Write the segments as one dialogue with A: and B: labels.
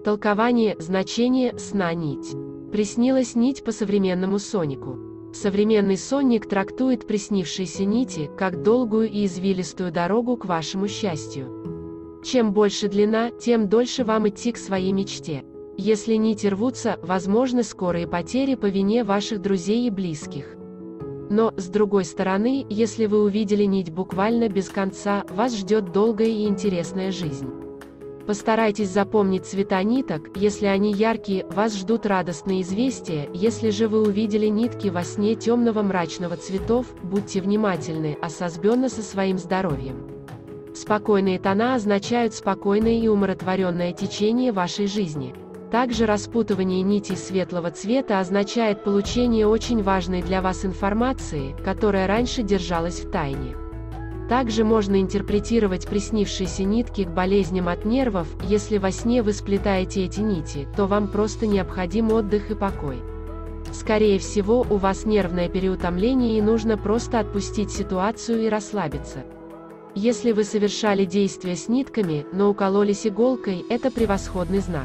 A: Толкование, значение сна нить. Приснилась нить по современному соннику. Современный сонник трактует приснившиеся нити как долгую и извилистую дорогу к вашему счастью. Чем больше длина, тем дольше вам идти к своей мечте. Если нити рвутся, возможны скорые потери по вине ваших друзей и близких. Но, с другой стороны, если вы увидели нить буквально без конца, вас ждет долгая и интересная жизнь. Постарайтесь запомнить цвета ниток, если они яркие, вас ждут радостные известия, если же вы увидели нитки во сне темного мрачного цветов, будьте внимательны, особенно со своим здоровьем. Спокойные тона означают спокойное и умиротворенное течение вашей жизни. Также распутывание нитей светлого цвета означает получение очень важной для вас информации, которая раньше держалась в тайне. Также можно интерпретировать приснившиеся нитки к болезням от нервов. Если во сне вы сплетаете эти нити, то вам просто необходим отдых и покой. Скорее всего, у вас нервное переутомление и нужно просто отпустить ситуацию и расслабиться. Если вы совершали действия с нитками, но укололись иголкой, это превосходный знак.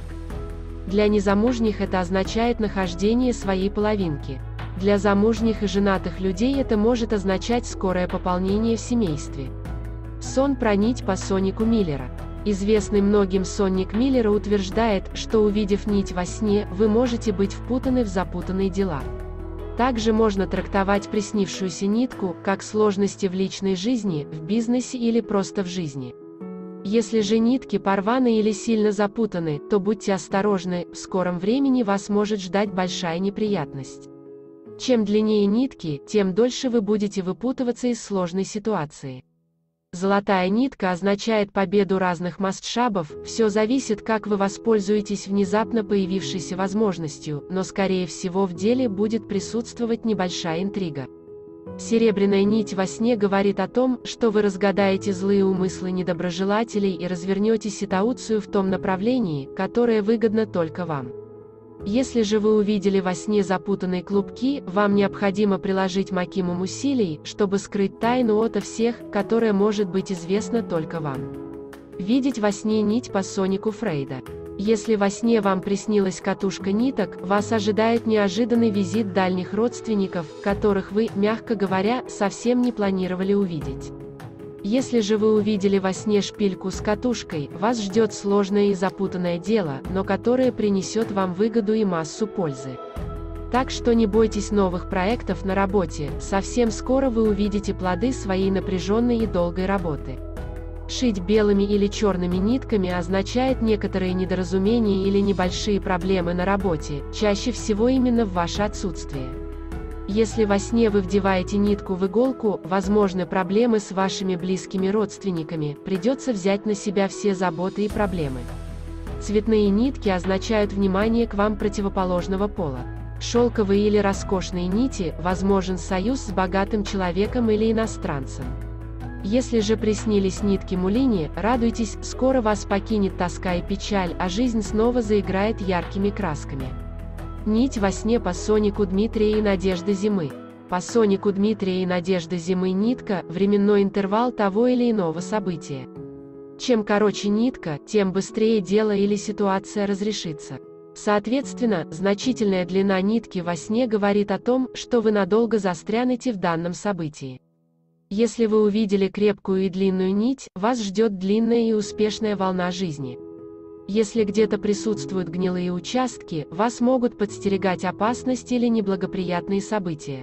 A: Для незамужних это означает нахождение своей половинки. Для замужних и женатых людей это может означать скорое пополнение в семействе. Сон про нить по соннику Миллера. Известный многим сонник Миллера утверждает, что увидев нить во сне, вы можете быть впутаны в запутанные дела. Также можно трактовать приснившуюся нитку как сложности в личной жизни, в бизнесе или просто в жизни. Если же нитки порваны или сильно запутаны, то будьте осторожны, в скором времени вас может ждать большая неприятность. Чем длиннее нитки, тем дольше вы будете выпутываться из сложной ситуации. Золотая нитка означает победу разных масштабов, все зависит, как вы воспользуетесь внезапно появившейся возможностью, но скорее всего в деле будет присутствовать небольшая интрига. Серебряная нить во сне говорит о том, что вы разгадаете злые умыслы недоброжелателей и развернете ситуацию в том направлении, которое выгодно только вам. Если же вы увидели во сне запутанные клубки, вам необходимо приложить максимум усилий, чтобы скрыть тайну ото всех, которая может быть известна только вам. Видеть во сне нить по соннику Фрейда. Если во сне вам приснилась катушка ниток, вас ожидает неожиданный визит дальних родственников, которых вы, мягко говоря, совсем не планировали увидеть. Если же вы увидели во сне шпильку с катушкой, вас ждет сложное и запутанное дело, но которое принесет вам выгоду и массу пользы. Так что не бойтесь новых проектов на работе, совсем скоро вы увидите плоды своей напряженной и долгой работы. Шить белыми или черными нитками означает некоторые недоразумения или небольшие проблемы на работе, чаще всего именно в ваше отсутствие. Если во сне вы вдеваете нитку в иголку, возможны проблемы с вашими близкими родственниками, придется взять на себя все заботы и проблемы. Цветные нитки означают внимание к вам противоположного пола. Шелковые или роскошные нити, возможен союз с богатым человеком или иностранцем. Если же приснились нитки Мулини, радуйтесь, скоро вас покинет тоска и печаль, а жизнь снова заиграет яркими красками. Нить во сне по соннику Дмитрия и Надежды Зимы. По соннику Дмитрия и Надежды Зимы нитка – временной интервал того или иного события. Чем короче нитка, тем быстрее дело или ситуация разрешится. Соответственно, значительная длина нитки во сне говорит о том, что вы надолго застрянете в данном событии. Если вы увидели крепкую и длинную нить, вас ждет длинная и успешная волна жизни. Если где-то присутствуют гнилые участки, вас могут подстерегать опасность или неблагоприятные события.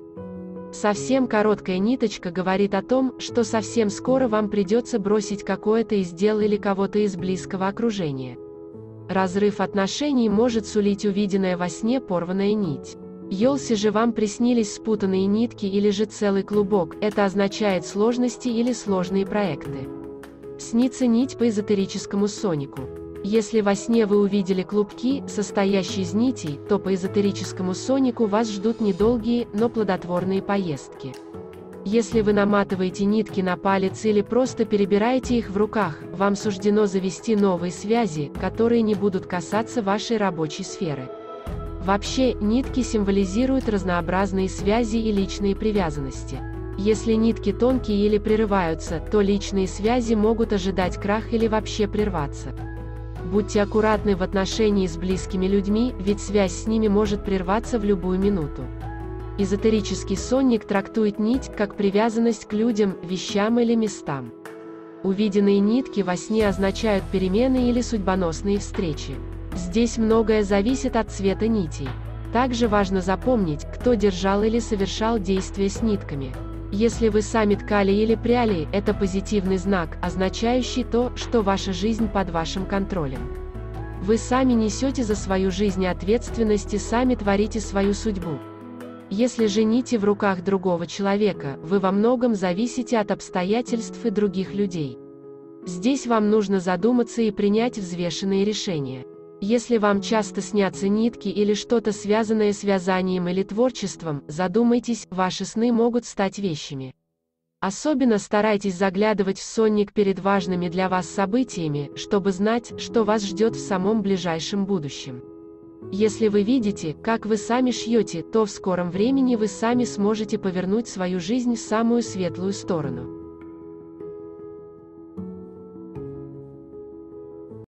A: Совсем короткая ниточка говорит о том, что совсем скоро вам придется бросить какое-то из дел или кого-то из близкого окружения. Разрыв отношений может сулить увиденная во сне порванная нить. Если же вам приснились спутанные нитки или же целый клубок, это означает сложности или сложные проекты. Снится нить по эзотерическому соннику. Если во сне вы увидели клубки, состоящие из нитей, то по эзотерическому соннику вас ждут недолгие, но плодотворные поездки. Если вы наматываете нитки на палец или просто перебираете их в руках, вам суждено завести новые связи, которые не будут касаться вашей рабочей сферы. Вообще, нитки символизируют разнообразные связи и личные привязанности. Если нитки тонкие или прерываются, то личные связи могут ожидать крах или вообще прерваться. Будьте аккуратны в отношении с близкими людьми, ведь связь с ними может прерваться в любую минуту. Эзотерический сонник трактует нить как привязанность к людям, вещам или местам. Увиденные нитки во сне означают перемены или судьбоносные встречи. Здесь многое зависит от цвета нитей. Также важно запомнить, кто держал или совершал действия с нитками. Если вы сами ткали или пряли, это позитивный знак, означающий то, что ваша жизнь под вашим контролем. Вы сами несете за свою жизнь ответственность и сами творите свою судьбу. Если же нити в руках другого человека, вы во многом зависите от обстоятельств и других людей. Здесь вам нужно задуматься и принять взвешенные решения. Если вам часто снятся нитки или что-то связанное с вязанием или творчеством, задумайтесь, ваши сны могут стать вещами. Особенно старайтесь заглядывать в сонник перед важными для вас событиями, чтобы знать, что вас ждет в самом ближайшем будущем. Если вы видите, как вы сами шьете, то в скором времени вы сами сможете повернуть свою жизнь в самую светлую сторону.